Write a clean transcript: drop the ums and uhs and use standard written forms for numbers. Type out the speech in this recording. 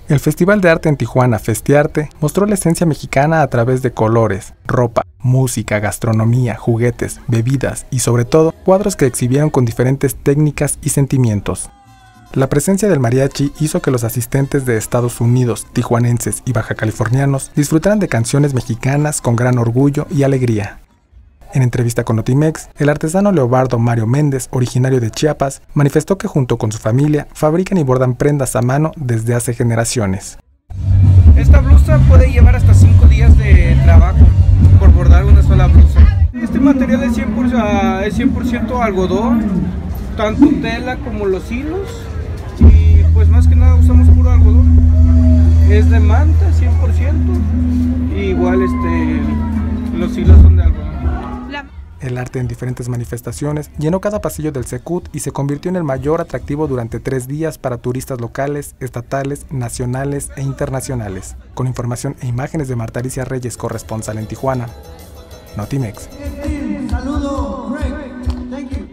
El Festival de Arte en Tijuana, Festiarte, mostró la esencia mexicana a través de colores, ropa, música, gastronomía, juguetes, bebidas y sobre todo, cuadros que exhibieron con diferentes técnicas y sentimientos. La presencia del mariachi hizo que los asistentes de Estados Unidos, tijuanenses y bajacalifornianos disfrutaran de canciones mexicanas con gran orgullo y alegría. En entrevista con Notimex, el artesano Leobardo Mario Méndez, originario de Chiapas, manifestó que junto con su familia fabrican y bordan prendas a mano desde hace generaciones. Esta blusa puede llevar hasta 5 días de trabajo por bordar una sola blusa. Este material es 100% algodón, tanto tela como los hilos, y pues más que nada usamos puro algodón. Es de manta 100%, y igual los hilos son de algodón. El arte en diferentes manifestaciones llenó cada pasillo del Secut y se convirtió en el mayor atractivo durante 3 días para turistas locales, estatales, nacionales e internacionales. Con información e imágenes de Marta Alicia Reyes, corresponsal en Tijuana, Notimex. Saludo, Thank you.